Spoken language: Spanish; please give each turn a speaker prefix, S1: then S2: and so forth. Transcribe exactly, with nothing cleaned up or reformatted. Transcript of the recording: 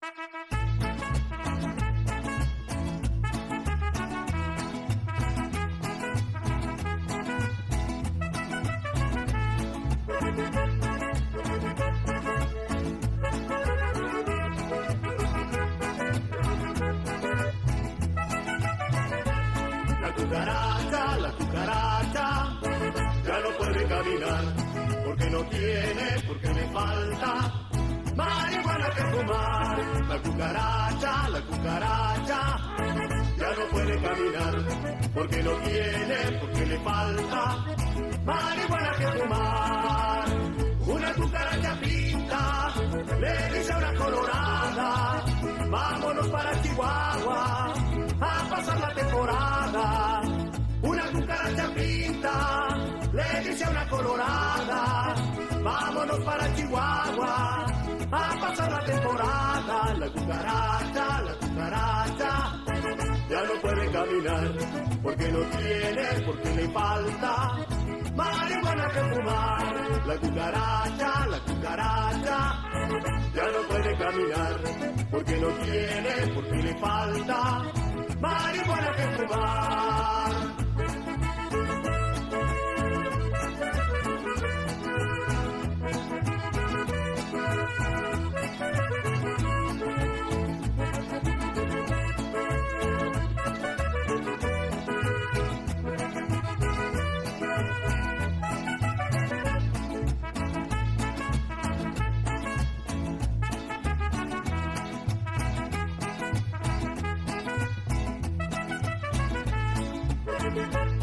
S1: La cucaracha, la cucaracha, ya no puede caminar, porque no tiene, porque le falta marihuana que fumar. La cucaracha, la cucaracha, ya no puede caminar, porque no tiene, porque le falta marihuana que fumar. Una cucaracha pinta, le dice a una colorada, vámonos para Chihuahua a pasar la temporada. Una cucaracha pinta, le dice a una colorada, vámonos para Chihuahua a pasar la temporada. La cucaracha, la cucaracha, ya no puede caminar, porque no tiene, porque le falta marihuana que fumar. La cucaracha, la cucaracha, ya no puede caminar, porque no tiene, porque le falta marihuana que fumar. Thank you.